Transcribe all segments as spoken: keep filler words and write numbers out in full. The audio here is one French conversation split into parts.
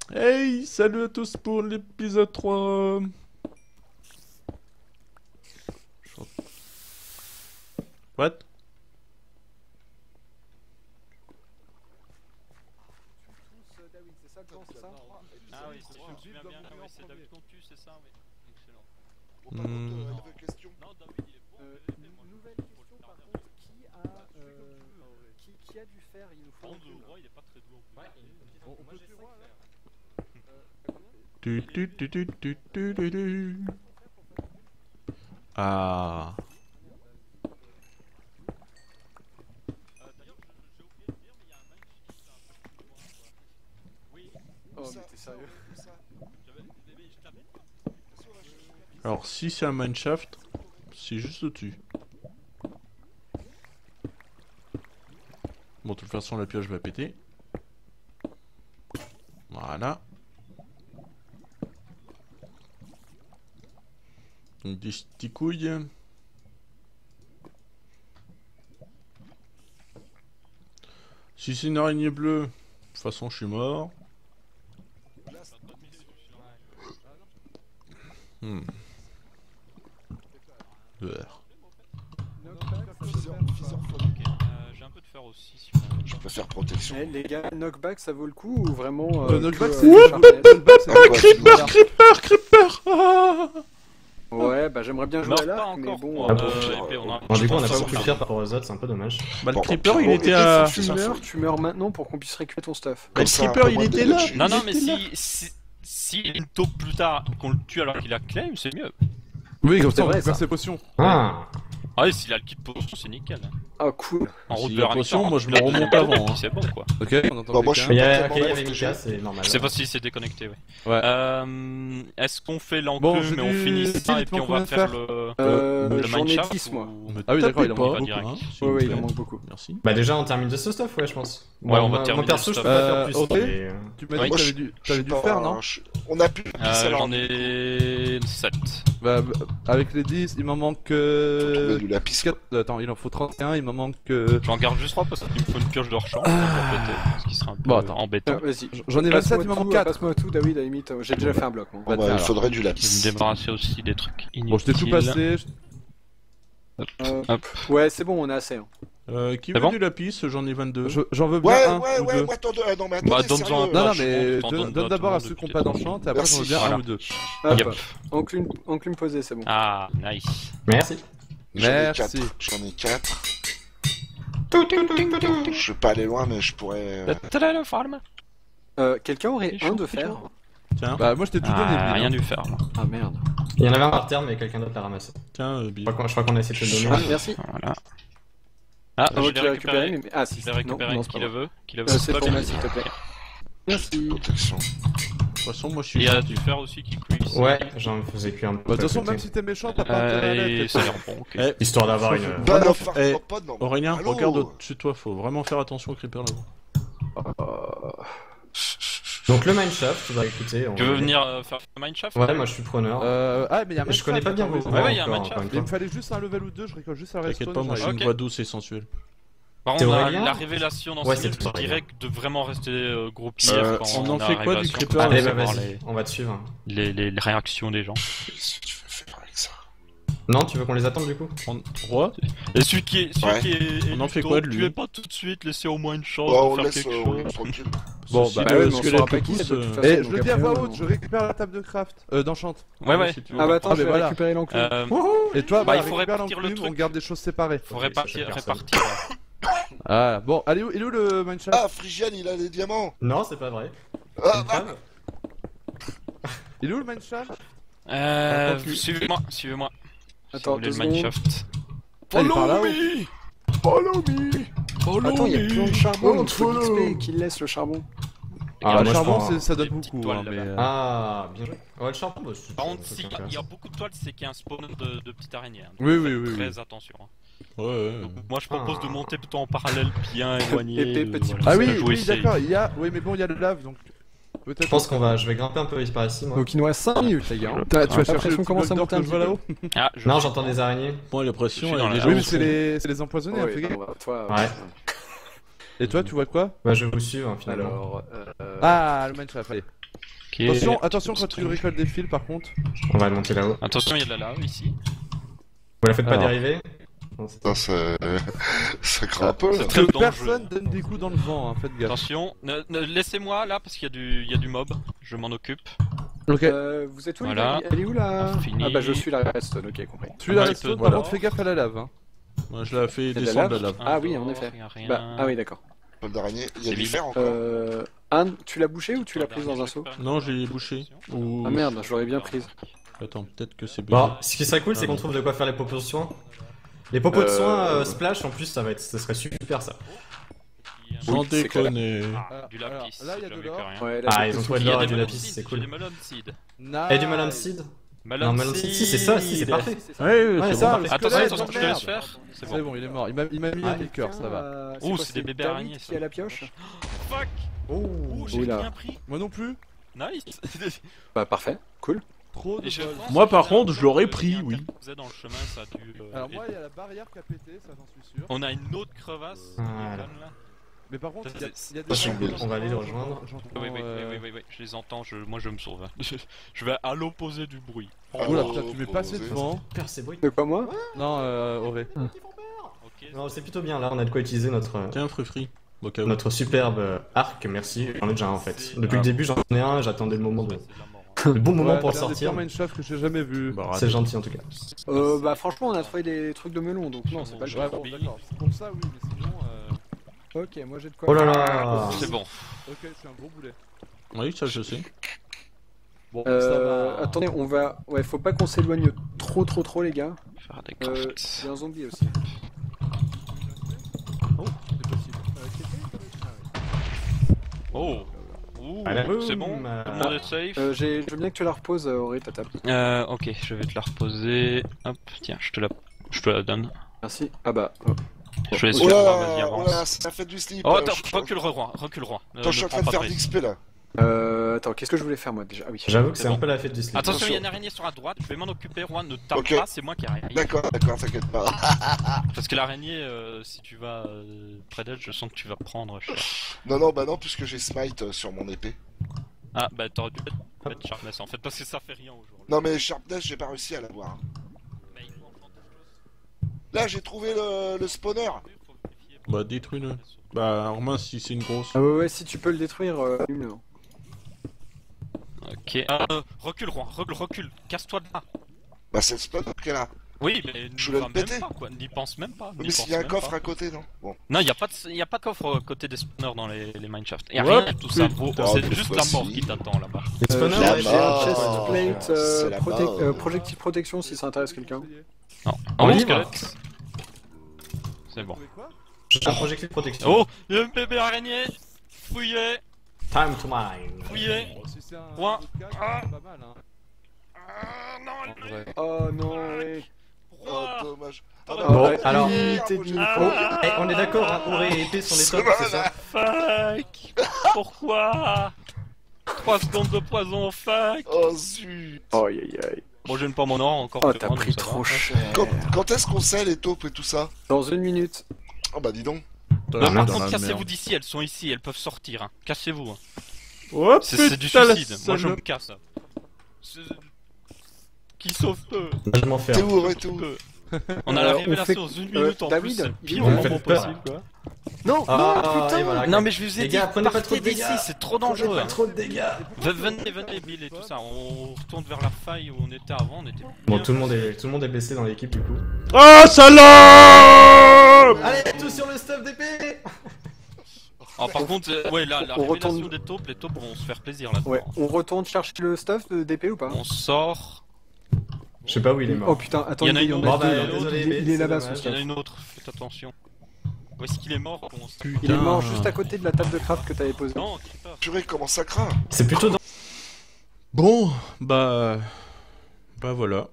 Hey, salut à tous pour l'épisode trois. What? Ah oui, si je me souviens bien, oui, c'est David qu'on tue, c'est ça, oui. Excellent. Bon, par contre, euh, nouvelle question. Non, David, il est bon. Euh, mais moi, je nouvelle pense qu'il faut question le par garder. contre, qui a, euh, qui, qui a dû faire, il nous faut Par un contre, peu, le là. roi, il est pas très doué en plus. Ouais, il y a une petite info. Moi j'ai cinq faire. Tu, tu, tu, tu, tu, tu, tu, tu. Ah. Euh, D'ailleurs, je- j'ai oublié de dire, mais il y a un match qui est un peu plus loin, quoi. Oui, Oh, Ça, mais t'es ça, sérieux? ça. j'avais. Mais je t'avais pas. Attention, là, je- Alors, si c'est un mineshaft, c'est juste au-dessus. Bon, de toute façon, la pioche va péter. Voilà. Donc, des sticouilles. Si c'est une araignée bleue, de toute façon, je suis mort. Là, c'est- Hmm. Beurre. Viseur, viseur Ok, folly. euh, j'ai un peu de fer aussi, si vous voulez. Je préfère protection. Eh, les gars, knockback ça vaut le coup ou vraiment Euh, euh, knockback, que, c'est- euh, What Sharpness Knockback, c'est- Ah, quoi, Creeper, tu- creeper, creeper. Ah. Ouais, bah j'aimerais bien jouer Meurs à pas l'arc, mais encore. bon. Euh, euh, et puis on a- Bon, du coup, on a pense pas que beaucoup de ça- tir par rapport aux autres, c'est un peu dommage. Bah, le Bon, creeper, bon, il bon, était et à. c'est- Tu ça meurs, faut- tu meurs maintenant pour qu'on puisse récupérer ton stuff. Bah, le Comme ça, creeper, un il peu était moins là. de Non, non, Il mais était là. si. Si, si il une taupe plus tard, qu'on le tue alors qu'il a claim, c'est mieux. Oui, comme C'est ça, on vrai, récupère ça. ses potions. Ah, Ah oui, s'il a le kit potion, c'est nickel. Ah, cool. En S'il route y a vers un potion, hectare, moi, je il me a deux remonte taupe, avant, puis hein. C'est bon, quoi. Ok, on entend Bah, moi, je quelqu'un. suis il y a tellement ok, il y avait protégé. Mika, c'est normal. Je sais pas si c'est déconnecté, oui. Ouais. Euh, Est-ce qu'on fait l'enclume Bon, j'ai mais on du- finit ça Steve, et puis on combien va de faire fer le, Euh, le j'en ai mineshaft dix, moi. ou- Me Ah oui, d'accord, il en tapez manque pas, beaucoup, hein, s'il Ouais, vous ouais, il plaît. en manque beaucoup. Merci. Bah, déjà, on termine de ce stuff, ouais, je pense. Ouais, on va moi- terminer Moi, perso, le je stuff. peux pas faire Euh, plus. ok. mais, euh, Tu m'as Oui. dit que Moi, t'avais je- du, je t'avais suis du pas- fer, non je- On a pu Euh, pisser J'en ai sept. Bah, bah, avec les dix, il m'en manque Faut trouver euh... du lapis. quatre- Attends, il en faut trente et un, il m'en manque euh... J'en garde juste trois parce qu'il me faut une pioche de rechange pour compléter, ce qui serait un peu Bon, attends. embêtant. Euh, Vas-y. J'en ai Passe-moi vingt-sept, il m'en tout, manque quatre. Passe-moi tout, David, à la limite. J'ai déjà fait un bloc, moi. Bon, bah, tiens, il alors. faudrait du Je vais me lapis. débarrasser aussi des trucs inutiles. Bon, je t'ai tout passé. je- Euh, Hop. Ouais, c'est bon, on a assez. hein. Euh, qui C'est veut bon du lapis? J'en ai vingt-deux. je- J'en veux bien Ouais, un ouais, ou ouais, deux. ouais, attends, euh, non, mais Bah, attendez, donne-en sérieux. un. Non, non, je mais t'en donne, donne donne à d'abord tout à le ceux monde qui n'ont depuis pas tout à d'enchant, et après Merci. j'en veux bien Voilà. un ou deux. Hop. Yep. Enclume, enclume posé, c'est bon. Ah, nice. Merci. J'en ai Merci. quatre. J'en ai quatre. Je vais pas aller loin, mais je pourrais. euh, Tadam, le farm. Euh, Quelqu'un aurait C'est un chaud, de c'est fer? chaud. Tiens, Bah, moi je t'ai tout donné, Ah, Bill, rien hein. dû faire là. Ah merde. Il y en avait un par terre, mais quelqu'un d'autre l'a ramassé. tiens, euh, Je Bill. crois qu'on je crois qu'on a essayé de te le Ah, donner. merci. Voilà. Ah, Ah, je tu l'ai l'as récupéré. récupéré, mais... Ah, si, Je l'ai non, récupéré. non, c'est Qui pas le vrai. veut Qui le Euh, veut c'est Pas pour bien. moi, s'il te plaît. Merci. protection. De toute façon, moi je Et suis. il y a gentil. du fer aussi qui cuit ici. Ouais, j'en faisais cuire un peu. Bah, de toute façon, à côté. même si t'es méchant, t'as pas intérêt à Euh, et l'être. ça a l'air bon, ok. Eh, Histoire d'avoir une. Bah, Vraiment, non, faire- eh, non, pas non. Aurélien, Allô regarde au-dessus de toi, faut vraiment faire attention au creeper là-bas. Donc, le mineshaft, bah écoutez. on Tu veux va- venir euh, faire le mineshaft Ouais, moi je suis preneur. Euh... Ah, mais il y a un Je connais pas bien vos attends, Ouais, ouais, il y a un encore, mineshaft. encore une Il me fois. fallait juste un level ou deux, je récolte juste un T'inquiète redstone. pas, moi et j'ai j'arrive. une voix douce et sensuelle. Par C'est contre, la, Aurélien la révélation dans Ouais, ce c'est jeu, tout je Aurélien. dirais que de vraiment rester euh, gros pire Euh, quand on en a fait quoi du révélation, creeper pour Allez, bah savoir vas-y, les, on va te suivre. les, les, les réactions des gens. Qu'est-ce que tu veux faire avec ça? Non, tu veux qu'on les attende du coup? En... Roi? Et celui qui est, celui Ouais. qui est On en élu fait taupe, quoi de lui tuez pas tout de suite, laissez au moins une chance Bah, de on faire laisse, quelque euh, on chose. laisse tranquille. Bon, Ceci bah, Bah le ouais, mais on squelette saura pas le qui c'est pousse, de toute euh, façon. Eh, donc je le après, dis à voix on- haute, je récupère la table de craft. Euh, d'enchante. Ouais, ouais. si tu veux. Ah bah attends, Ah, je mais vais voilà. récupérer l'enclume. Euh, Et toi, Bah, bah, il faut récupère répartir le l'enclume, truc. on garde des choses séparées. faut Ok, répartir, ça, personne. répartir. ouais. Ah, bon, allez où, il est où le mineshaft? Ah, Phrygiane, il a des diamants. Non, c'est pas vrai. Ah, Une ah, femme Il est où le mineshaft? Euh, Attends, tu- suivez-moi, suivez-moi. Si Attends, vous voulez deux le mineshaft. Ah, il est par là haut. me. Follow me. Follow Attends, il y a me. plein de charbon, il faut Follow. l'X P qu'il laisse le charbon. Ah, le moi, je charbon, prends- c'est- ça donne des petites beaucoup. toiles hein, mais, là-bas. euh, Ah, bien joué. Ouais, le charbon, bah, c'est. Par contre, c'est s'il y, a- intéressant. il y a beaucoup de toiles, c'est qu'il y a un spawn de, de petites araignées. hein. Oui, Donc, oui, faites oui, Très oui. attention. hein. Ouais, ouais. Donc, moi, je propose Ah. de monter plutôt en parallèle, bien éloigné. Épée, euh, petit voilà. Ah oui, Je vous oui, essaye. d'accord, il y a. Oui, mais bon, il y a le lave donc. Peut-être. Je pense qu'on va. Je vais grimper un peu par ici, moi. Donc il nous reste cinq minutes, les gars. T'as- Tu vas Après, chercher le on petit commence bloc à d'or monter que un je vois petit là-haut? Ah, je Non, suis- j'entends des araignées. Bon, la pression, Je suis elle dans est la- déjà Oui, au mais c'est fond. les, c'est les empoisonnés, hein, Ouais, fais gaffe. non, bah, toi, Ouais. Et toi, tu vois quoi? Bah, je vais vous suivre, hein, finalement. Alors, euh, Ah, le mineshaft, allez. Ok. Attention, attention quand tu récoltes des fils par contre. On va le monter là-haut. Attention, il y a de la lave ici. Vous la faites pas Alors. dériver? Ça, c'est... ça craint un peu, là. C'est très Que dangereux. personne donne des coups dans le vent, hein, faites gaffe. Attention, ne- ne- laissez-moi là parce qu'il y a du, il y a du mob. Je m'en occupe. Ok. Euh, vous êtes où les Voilà. gars Elle est où là On finit. Ah bah je suis la redstone, ok compris. Celui-là Ouais, reste il peut- par voilà. contre fais gaffe à la lave. Hein. Moi, je la fais de la descendre la lave lave. Ah oui, Un en dehors, effet. y a rien. Bah, ah oui d'accord. Paul d'araignée, il y a C'est du vide. fer encore. Euh... Anne, tu l'as bouché ou tu l'as prise dans un seau Non, j'ai bouché. Ou... Ah merde, j'aurais bien prise. Attends, peut-être que c'est Bon, bugué. ce qui serait cool, c'est Ah, qu'on non. trouve de quoi faire les popos de soins. Les popos de Euh, soins euh, splash, en plus, ça va être, ça serait super ça. Sans Oui, c'est clair. déconner. Ah, du Alors, lapis. là, il y a j'ai de jamais l'or. vu rien. Ouais, là, Ah, j'ai ils ont tout trouvé de Il y a l'or et des du melon lapis, seeds, c'est j'ai cool. des melon seeds. Nice. Et du melon seed? Melon Non, melon seed, si, c'est ça, si, c'est parfait. Ouais, ouais, Ouais, c'est ça, bon. le Attention, squelette, attention, je te merde. laisse faire. C'est C'est bon. bon, il est mort. Il m'a il m'a mis un Ouais. cœur, ça va. Euh, Ouh, quoi, c'est des bébés David araignées, qui ça. a la pioche Fuck. Oh, Ouh, j'ai Oula. rien pris. moi non plus. Nice. Bah parfait, cool. Trop de Et je bol. pense Moi, que par j'ai un contre, je l'aurais peu- pris, il y a un oui. carton Z dans le chemin, ça a dû. euh, Alors moi, il aider. y a la barrière qui a pété, ça j'en suis sûr. On a une autre crevasse. qui Voilà. donne, là. Mais par contre, il y a, il y a des Attention, gens qui on va aller le sont- rejoindre. j'entends, Oui, oui, oui, euh, oui, oui, oui, je les entends, je, moi je me sauve. Je vais à l'opposé du bruit. Ah, Oula, oh, putain, tu m'es oh, passé oh, devant. Super, c'est bruit. De quoi moi Non, euh, Auré. Ok. Non, c'est plutôt bien, là, on a de quoi utiliser notre, euh, Tiens, free free. Au cas où. notre superbe euh, arc, merci. J'en ai déjà un en fait. Depuis Ah. le début, j'en ai un, j'attendais le moment de... Ouais, c'est de la mort, hein. le bon moment Ouais, pour le c'est un des sortir. pires mineshaft que j'ai jamais vu. Bah, C'est gentil en tout cas. Euh bah franchement on a trouvé des trucs de melon donc non c'est pas le Ouais, cas. bon, d'accord. Pour ça, oui, mais sinon. Euh... Ok, moi j'ai de quoi. Oh là là. C'est bon. Ok, je suis un gros boulet. Oui, ça, je sais. Bon, Euh, ça va. attendez, on va. Ouais, faut pas qu'on s'éloigne trop trop trop les gars. Faire des Euh, crafts. Il y a un zombie aussi. Oh, c'est possible. Euh, quelqu'un est Oh. Ouh, Allez, c'est bon. boum. Tout le monde est safe. Euh, j'ai- je veux bien que tu la reposes, euh, Auré, ta table. Euh, ok, je vais te la reposer. Hop, tiens, je te la, je te la donne. Merci. Ah bah. oh. Je vais Oh essayer de voir, là, vas-y, oh avance. là, ça fait du slip. Oh, euh, attends, je- recule roi, recule roi. Euh, Attends, je suis ne en train prends de pas faire de risque. d'X P là. Euh, attends, qu'est-ce que je voulais faire moi déjà Ah oui. J'avoue que C'est c'est bon. un peu la fête du slip. Attention, il y a une araignée sur la droite, je vais m'en occuper, Roi, ne tape Ok. pas, c'est moi qui arrive. D'accord, d'accord, t'inquiète pas. Parce que l'araignée, euh, si tu vas euh, près d'elle, je sens que tu vas prendre cher. Non, non, bah non, puisque j'ai smite euh, sur mon épée. Ah, bah t'aurais dû mettre, mettre Sharpness en fait, parce que ça fait rien aujourd'hui. Non, mais Sharpness, j'ai pas réussi à l'avoir. hein. Mais il faut en prendre quelque chose. Là, j'ai trouvé le, le spawner. Faut vérifier. Bah, détruis-le. Bah, Romain, si c'est une grosse. Ah ouais, ouais, si tu peux le détruire, euh, allume-le. Ok, euh, recule Roi, recule, recule, casse-toi de là. Bah, c'est le spawner qu'elle a. Oui, mais Je n'y voulais va le même péter. pas quoi, n'y pense même pas. n'y Mais s'il pense y a un même coffre pas. à côté, non Bon. Non, il n'y a, pas de- y a pas de coffre euh, côté des spawners dans les, les mineshafts. Y a Ouais, rien, tout ça vaut. putain, C'est cette juste la mort fois-ci. qui t'attend là-bas. Les Euh, spawners, j'ai la ouais, j'ai un mort. chestplate, euh, C'est la prote- mort. euh, projectile protection si ça intéresse quelqu'un. Non, En en livre. squelette. C'est bon. Vous trouvez quoi j'ai un projectile de protection. Oh, il y a un bébé araignée. Fouillez, Time to mine. fouillez. Bon, si c'est un Roi. autre cas, Ah. c'est pas mal, hein. Ah non, En vrai. Oh non, ouais. Oh, Roi. dommage. Ah, Bon, bah, Bon, bah, alors- hier, T'es moi, j'ai- d'une Ah. Oh, eh, on est d'accord, hein, Auré et épée sont les tops, c'est ça? Fuck. Pourquoi trois secondes de poison, fuck. Oh, zut. Aïe aïe aïe. Bon, je ne pas mon or encore. Oh, que t'as moi, pris donc ça trop va. cher. Quand, quand est-ce qu'on sait les taupes et tout ça Dans une minute. Oh, bah, dis donc. T'as Non, l'air par dans contre, la cassez-vous merde. d'ici, elles sont ici, elles peuvent sortir. Hein. Cassez-vous. Hein. Oh, C'est c'est du putain, la suicide. Moi, je me salope. casse. C'est- Qui sauve peu. Je m'en fais. T'es où, et tout peu. On a Euh, la on révélation fait- dans une euh, minute en David, plus. C'est le dis pire donc. moment Faites peur. possible, quoi. Non, Ah, non, putain. et voilà. Non, mais je vous ai Les dit, gars, prenez pas partez trop de d'ici, dégâts. c'est trop dangereux. hein. trop de dégâts. Ve- Venez, venez, Bill et tout ça. On retourne vers la faille où on était avant. On était. Bon, bien tout le monde placés. est, tout le monde est blessé dans l'équipe du coup. Oh, salope! Allez, tous sur le stuff d'épée. Alors, par contre, euh, ouais, la, la On révélation retourne- des taupes, les taupes vont se faire plaisir là-dedans. Ouais, on retourne chercher le stuff de d'épée ou pas On sort. Je sais pas où il est Oh mort. putain, attends, Il y en a il y une en autre. a Bon, bah, deux. là. désolé, Il est- Il mais est là-bas c'est son Il y en stuff. a une autre, faites attention. Où est-ce qu'il est mort on se- Il est mort juste à côté de la table de craft que t'avais posée. Non, Creeper. Purée, comment ça craint C'est plutôt dans. Bon, bah... Bah voilà.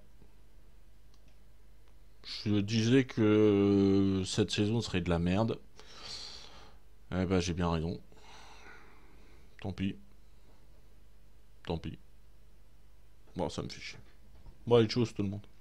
Je disais que cette saison serait de la merde. Eh bah j'ai bien raison. Tant pis. Tant pis. Bon, ça me fait chier. Bon, allez, tchuss tout le monde.